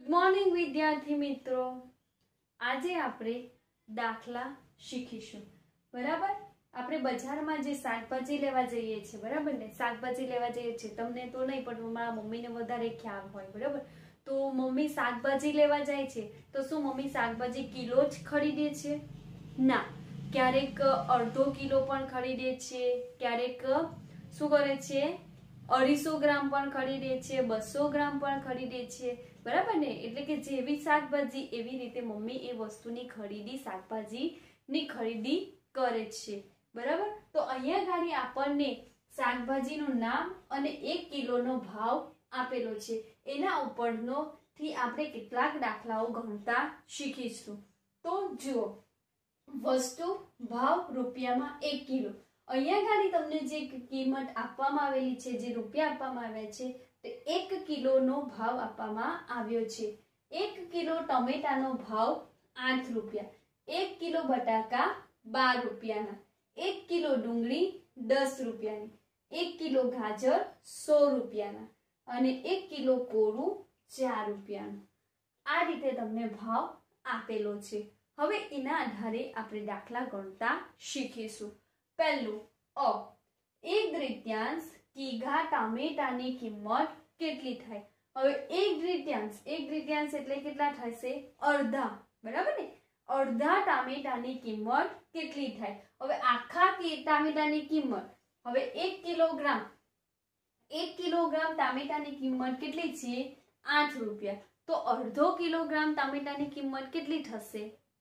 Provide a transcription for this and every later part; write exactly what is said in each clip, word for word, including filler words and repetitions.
Good morning विद्यार्थी मित्रों। आज आपणे दाखला शीखीशुं। बराबर आपणे बजारमां जे शाकभाजी लेवा जईए छीए, बराबर ने शाकभाजी लेवा जईए छीए, तमने तो नहीं पण मारा मम्मीने वधारे ख्याल होय। बराबर तो मम्मी शाकभाजी लेवा जाय छे तो शुं मम्मी शाकभाजी किलो ज खरीदे छे? ना, क्यारेक अर्धो किलो पण खरीदे छे, क्यारेक शुं करे छे अढ़ीसो ग्राम पण खरीदे छे, बसो ग्राम पण खरीदे छे। बराबर ने एटले के जेवी शाकभाजी एवी रीते मम्मी ए वस्तुनी खरीदी शाकभाजी नी खरीदी करे छे। बराबर तो अहींया गाड़ी आपणने शाकभाजीनुं नाम अने एक किलो नो भाव आपेलो छे। एना उपरनो थी आपणे केटलाक दाखलाओ गणता शीखीशुं। तो जुओ, वस्तु भाव रूपियामां एक किलो। अहींया गाड़ी तमने जे किंमत आपवामां आवेली छे, जे रूपिया आपवामां आव्या छे ते एक किलो नो भाव आपवामां आव्यो छे। एक किलो टमेटानो भाव आठ रुपया, एक किलो बटाका बार रुपयाना, एक किलो डूंगળી दस रुपयानी, एक किलो गाजर सौ रुपयाना अने एक किलो कोरू चार रुपयानो। आ रीते तमने भाव आपेलो छे। हवे एना आधारे आपणे दाखला गणता शीखीशुं। पहलू अ एक तृतीयांश किघा टामेटानी किंमत केटली थाय? हवे एक तृतीयांश एक तृतीयांश एटले केटला थशे? अर्धा। बराबर ने अर्धा टामेटानी किंमत केटली थाय? हवे आखा टामेटानी किंमत हवे एक किलोग्राम एक किलोग्राम टामेटानी किंमत केटली छे? आठ रुपया। तो अर्धो किलोग्राम टामेटानी किंमत केटली थशे?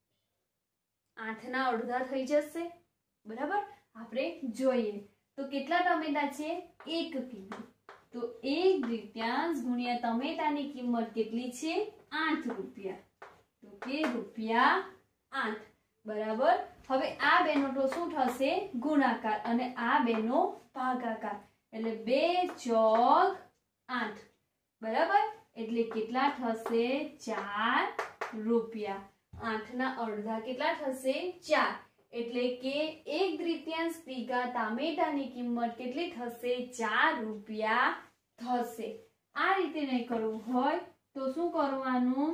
आठ ना अर्धा थई जशे। बराबर आपणे जोईए तो केटला टमेटा छे? एक किलो। तो एक तृतीयांश गुणिया टमेटानी किंमत केटली छे? आठ रुपया। तो के रुपया आठ। बराबर हवे आ बेनो तो शुं थशे? गुणाकार अने आ बेनो भागाकार एटले बे चौक आठ। बराबर एटले केटला थशे? चार रुपया। आठ ना अर्धा केटला थशे? चार। एटले के एक तृतीयांश किघा टामेटानी किंमत केटली थशे? चार रुपया थशे। आ रीते नहीं करवुं होय तो शुं करवानुं?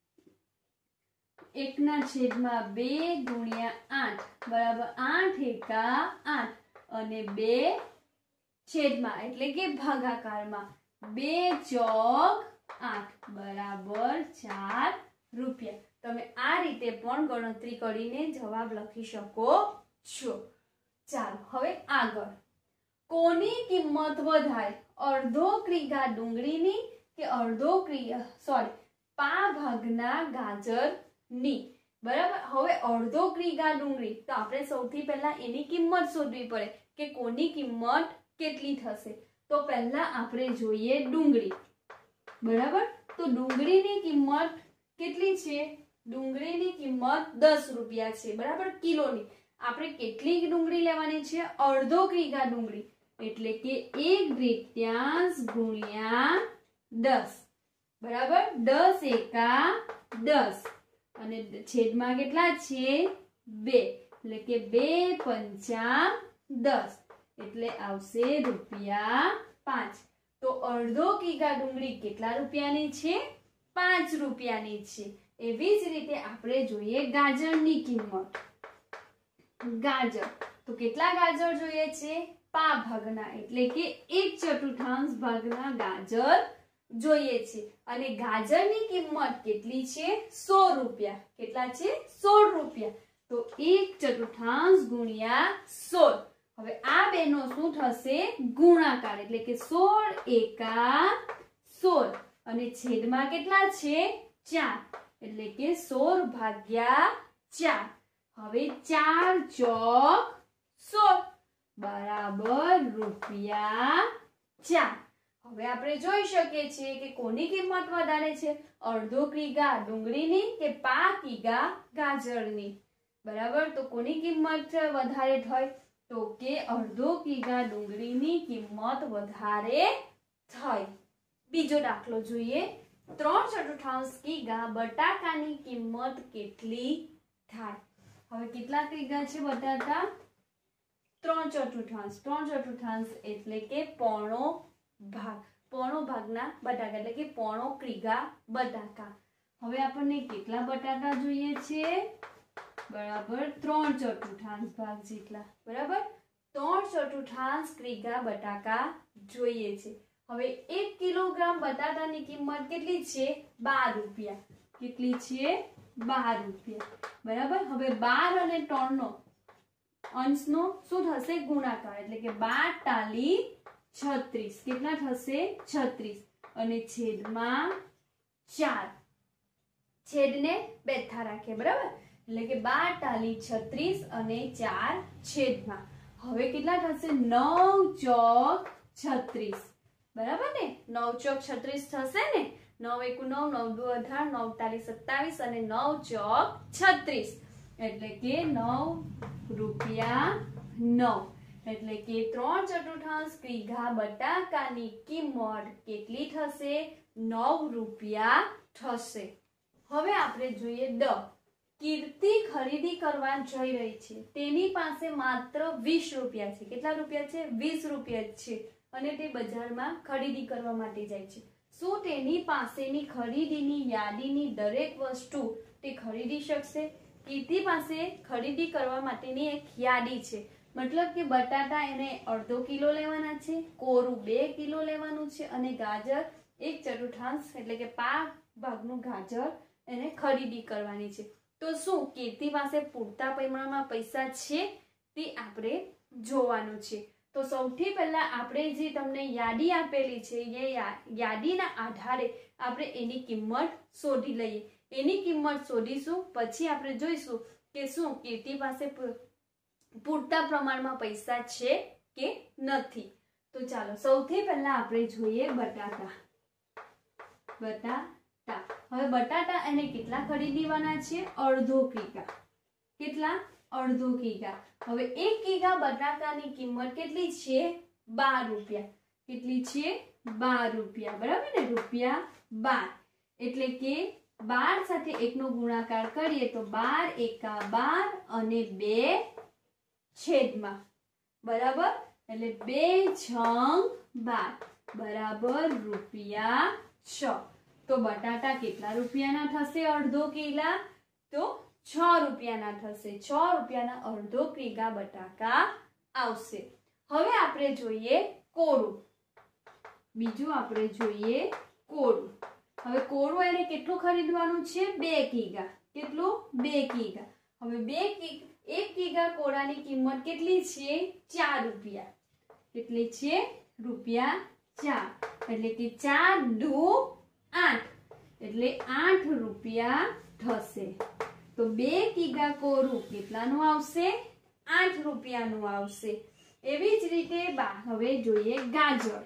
एक ना छेदमां बे गुणिया आठ बराबर आठ एका आठ अने बे छेदमां एटले के भागाकारमा बे चौक आठ बराबर चार रुपया। तमे आ रीते पण गणतरी करीने जवाब लखी शको छो। चालो हवे आगळ। कोनी किंमत वधारे? अर्धो किग्रा डूंगळीनी के अर्धो किग्रा सॉरी पा भागना गाजरनी? बराबर हवे अर्धो किग्रा डूंगળી तो आपणे सौथी पहेला एनी किंमत शोधवी पड़े के कोनी किंमत केटली थशे। तो पहेला आपणे जोईए डूंगળી। बराबर तो डूंगળીની किंमत केटली छे? डूंगळीनी किंमत दस रुपया छे। बराबर किलोनी आपणे केटली डूंगળી लेवानी छे? अर्धो किग्रा डूंगળી एटले के एक तृतीयांश गुणिया दस। बराबर दस एका दस अने छेदमां केटला छे? बे एटले के बे पंचा दस एटले आवशे रुपया पांच। तो अर्धो किग्रा डूंगળી केटला रुपयानी छे? पांच रुपयानी छे। एवी ज रीते आपणे जोईए गाजरनी किंमत। गाजर तो केटला गाजर जोईए छे? पा भागना एटले के एक चतुर्थांश भागना गाजर जोईए छे अने गाजरनी किंमत केटली छे? सौ रुपया। केटला छे? सौ रुपया। तो एक चतुर्थांश गुणिया सौ। हवे आ बेनो शुं थशे? गुणाकार एटले के सोળ एका सोળ अने छेदमां केटला छे? चार एटले के सोળ भाग्या चार। हवे चार चौक सोળ बराबर रुपया चार। हवे आपणे जोई शकीए छीए के कोनी किंमत वधारे छे? अर्धो किग्रा डूंगળીની के पा किग्रा गाजरनी? बराबर तो कोनी किंमत वधारे थई? तो के अर्धो किग्रा डूंगળીની किंमत वधारे थई। बीजो दाखलो जोईए। त्रण चतुर्थांश किग्रा बटाकानी किंमत केटली थाय? हवे केटला किग्रा छे बटाका? त्रण चतुर्थांश। त्रण चतुर्थांश एटले के पोणो भाग। पोणो भागना बटाका एटले के पोणो किग्रा बटाका। હવે આપણને કેટલા બટાટા જોઈએ છે? બરાબર ત્રણ ચતુર્થાંશ ભાગ જેટલા. બરાબર ત્રણ ચતુર્થાંશ કિગ્રા બટાકા જોઈએ છે. હવે એક કિલોગ્રામ બટાટાની કિંમત કેટલી છે? બાર રૂપિયા. કેટલી છે? બાર રૂપિયા. બરાબર. હવે બાર અને ત્રણ નો અંશનો શું થશે? ગુણાકાર. એટલે કે બાર તાલી છત્રીસ. કેટલા થશે? છત્રીસ. અને છેદમાં ચાર. છેદને બેઠા રાખીએ. બરાબર. એટલે કે બાર તાલી છત્રીસ અને ચાર છેદમાં. હવે કેટલા થશે? નવ ચોક છત્રીસ. બરાબર ને? નવ ચોક છત્રીસ થશે ને? નવ એકુ નવ, નવ દુ અઢાર, નવ તાલી સત્તાવીસ અને નવ ચોક છત્રીસ. એટલે કે નવ રૂપિયા નવ. એટલે કે ત્રણ ચતુર્થાંશ કિગ્રા બટાકાની કિંમત કેટલી થશે? નવ રૂપિયા થશે. હવે આપણે જોઈએ ડ. કીર્તિ ખરીદી કરવા જઈ રહી છે. તેની પાસે માત્ર વીસ રૂપિયા છે. કેટલા રૂપિયા છે? વીસ રૂપિયા છે. અને તે બજારમાં ખરીદી કરવા માટે જાય છે. શું તેની પાસેની ખરીદીની યાદીની દરેક વસ્તુ તે ખરીદી શકશે? કીર્તિ પાસે ખરીદી કરવા માટેની એક યાદી છે. મતલબ કે બટાટા એને અડધો કિલો લેવાના છે, કોરું બે કિલો લેવાનું છે અને ગાજર એક ચતુર્થાંશ એટલે કે પાંચ ભાગનું ગાજર એને ખરીદી કરવાની છે. તો શું કીર્તિ પાસે પૂરતા પ્રમાણમાં પૈસા છે? તે આપણે જોવાનું છે. તો સૌથી પહેલા આપણે જે તમને યાદી આપેલી છે એ યાદીના આધારે આપણે એની કિંમત શોધી લઈએ. એની કિંમત શોધીશું પછી આપણે જોઈશું કે શું કીર્તિ પાસે પૂરતા પ્રમાણમાં પૈસા છે કે નથી. તો ચાલો સૌથી પહેલા આપણે જોઈએ બટાટા. બટાટા. હવે બટાટા એને કેટલા ખરીદવાના છે? અડધો કિગ્રા. કેટલા? અડધો કિગ્રા. હવે એક કિગ્રા બટાકાની કિંમત કેટલી છે? બાર રૂપિયા. કેટલી છે? બાર રૂપિયા. બરાબર ને? રૂપિયા બાર. એટલે કે બાર સાથે એક નો ગુણાકાર કરીએ તો બાર એકા બાર અને બે છેદમાં. બરાબર. એટલે બે છંગ બાર બરાબર રૂપિયા છ. તો બટાટા કેટલા રૂપિયાના થશે? અડધો કિગ્રા. તો છ રૂપિયાના થશે. છ રૂપિયાના અડધો કિગ્રા બટાકા આવશે. હવે આપણે જોઈએ કોરું. બીજું આપણે જોઈએ કોરું. હવે કોરું એને કેટલું ખરીદવાનું છે? બે કિગ્રા. કેટલું? બે કિગ્રા. હવે બે એક કિગ્રા કોરાની કિંમત કેટલી છે? ચાર રૂપિયા. કેટલી છે? રૂપિયા ચાર. એટલે કે ચાર દુ આઠ. એટલે આઠ રૂપિયા થશે. તો બે કિગ્રા કોરું કેટલાનું આવશે? આઠ રૂપિયાનું આવશે. એવી જ રીતે હવે જોઈએ ગાજર.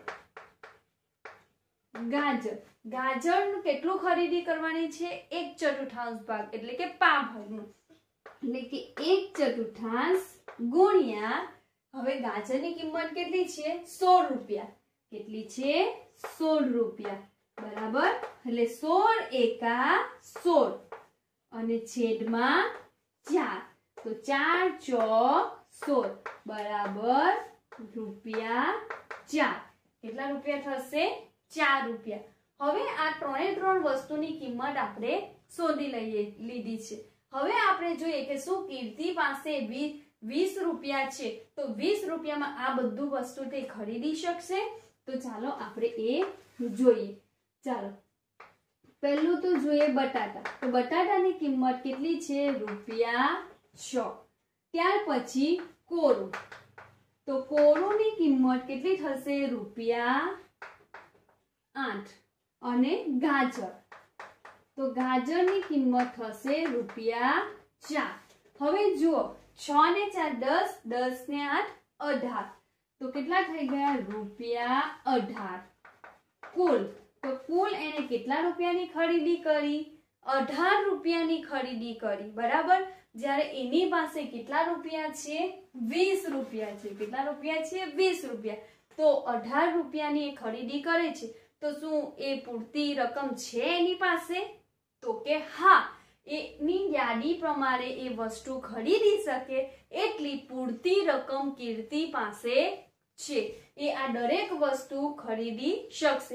ગાજર. ગાજરનું કેટલું ખરીદી કરવાની છે? એક ચતુર્થાંશ ભાગ એટલે કે પાંચ ભાગનું. એટલે કે એક ચતુર્થાંશ ગુણ્યા હવે ગાજરની કિંમત કેટલી છે? સોળ રૂપિયા. કેટલી છે? સોળ રૂપિયા. બરાબર. એટલે સોળ એકા સોળ અને છેદમાં ચાર. તો ચાર ચોક સોળ બરાબર રૂપિયા ચાર. કેટલા રૂપિયા થશે? ચાર રૂપિયા. હવે આ ત્રણે ત્રણ વસ્તુની કિંમત આપણે શોધી લઈએ લીધી છે. હવે આપણે જોઈએ કે શું કીર્તિ પાસે વીસ રૂપિયા છે તો વીસ રૂપિયામાં આ બધું વસ્તુ તે ખરીદી શકશે? તો ચાલો આપણે એ જોઈએ. ચાલો પહેલું તો જોઈએ બટાટા. તો બટાટાની કિંમત કેટલી છે? રૂપિયા છ. ત્યાર પછી કોરું. તો કોરુંની કિંમત કેટલી થશે? રૂપિયા આઠ. અને ગાજર. તો ગાજરની કિંમત થશે રૂપિયા ચાર. હવે જુઓ છ ને ચાર દસ, દસ ને આઠ અઢાર. તો કેટલા થઈ ગયા? રૂપિયા અઢાર. કુલ. તો કુલ એને કેટલા રૂપિયાની ખરીદી કરી? અઢાર રૂપિયાની ખરીદી કરી. બરાબર. જ્યારે એની પાસે કેટલા રૂપિયા છે? વીસ રૂપિયા છે. કેટલા રૂપિયા છે? વીસ રૂપિયા. તો અઢાર રૂપિયાની ખરીદી કરે છે. તો શું એ પૂરતી રકમ છે એની પાસે? તો કે હા, એની યાદી પ્રમાણે એ વસ્તુ ખરીદી શકે એટલી પૂરતી રકમ કીર્તિ પાસે છે. એ આ દરેક વસ્તુ ખરીદી શકશે.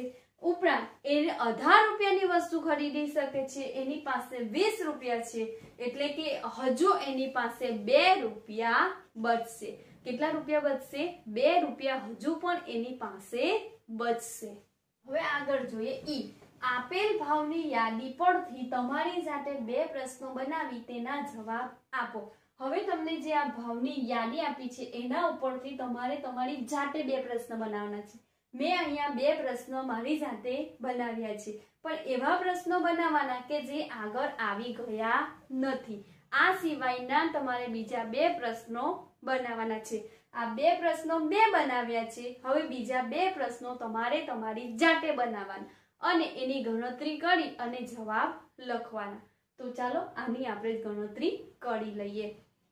ઉપરાંત એને અઢાર રૂપિયાની વસ્તુ ખરીદી શકે છે, એની પાસે વીસ રૂપિયા છે, એટલે કે હજુ એની પાસે બે રૂપિયા બચશે. કેટલા રૂપિયા બચશે? બે રૂપિયા હજુ પણ એની પાસે બચશે. હવે આગળ જોઈએ ઈ. આપેલ ભાવની યાદી પરથી તમારી જાતે બે પ્રશ્નો બનાવી તેના જવાબ આપો. હવે તમને જે આ ભાવની યાદી આપી છે એના ઉપરથી તમારે તમારી જાતે બે પ્રશ્ન બનાવવાના છે. મેં અહીંયા બે પ્રશ્નો મારી જાતે બનાવ્યા છે, પણ એવા પ્રશ્નો બનાવવાના કે જે આગળ આવી ગયા નથી. આ સિવાયના તમારે બીજા બે પ્રશ્નો બનાવવાના છે. આ બે પ્રશ્નો મેં બનાવ્યા છે. હવે બીજા બે પ્રશ્નો તમારે તમારી જાતે બનાવવાના અને એની ગણતરી કરી અને જવાબ લખવાના. તો ચાલો આની આપણે ગણતરી કરી લઈએ.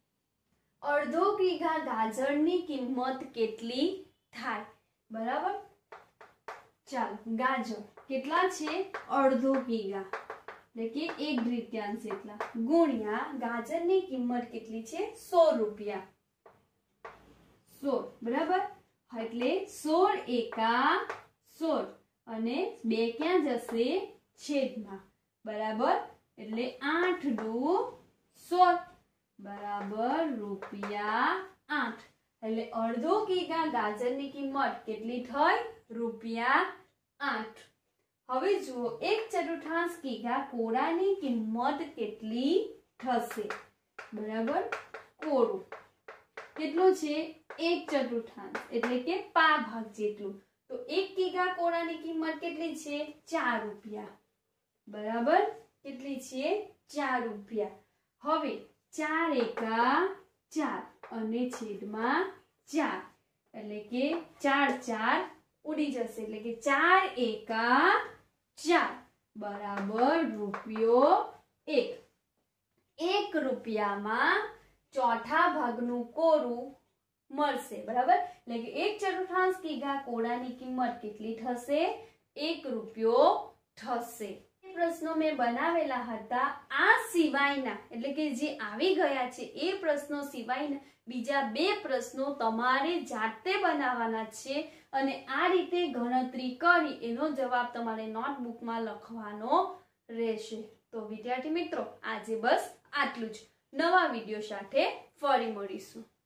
અડધો કિગ્રા ગાજરની કિંમત કેટલી થાય? બરાબર, ચાલો ગાજર કેટલા છે? અડધો કિગ્રા એટલે કે એક દ્વિતીયાંશ એટલા ગુણ્યા ગાજરની કિંમત કેટલી છે? સો રૂપિયા. સોળ. બરાબર, એટલે સોળ એકા સોળ અને બે ક્યાં જશે? છેદમાં. બરાબર, એટલે આઠ દુ સોળ બરાબર રૂપિયા આઠ. એટલે અડધો કિગ્રા ગાજરની કિંમત કેટલી થઈ? રૂપિયા આઠ. હવે જુઓ એક ચતુર્થાંશ કિગ્રા કોળાની કિંમત કેટલી થશે? બરાબર, કોળું કેટલું છે? એક ચતુર્થાંશ એટલે કે પા ભાગ જેટલું. તો એક કિગ્રા કોળાની કિંમત કેટલી છે? ચાર રૂપિયા. બરાબર, કેટલી છે? ચાર રૂપિયા. હવે ચાર એકા ચાર અને છેદમાં ચાર એટલે કે ચાર ચાર ઉડી જશે, એટલે કે ચાર એકા ચાર બરાબર રૂપિયો એક. એક રૂપિયામાં ચોથા ભાગનું કોરું મળશે. બરાબર, એટલે કે એક ચતુર્થાંશ કિગ્રા કોળાની કિંમત કેટલી થશે? એક રૂપિયો થશે. પ્રશ્નો મેં બનાવેલા હતા. આ સિવાયના એટલે કે જે આવી ગયા છે એ પ્રશ્નો સિવાયના બીજા બે પ્રશ્નો તમારે જાતે બનાવવાના છે અને આ રીતે ગણતરી કરી એનો જવાબ તમારે નોટબુકમાં લખવાનો રહેશે. તો વિદ્યાર્થી મિત્રો આજે બસ આટલું જ. નવા વિડીયો સાથે ફરી મળીશું.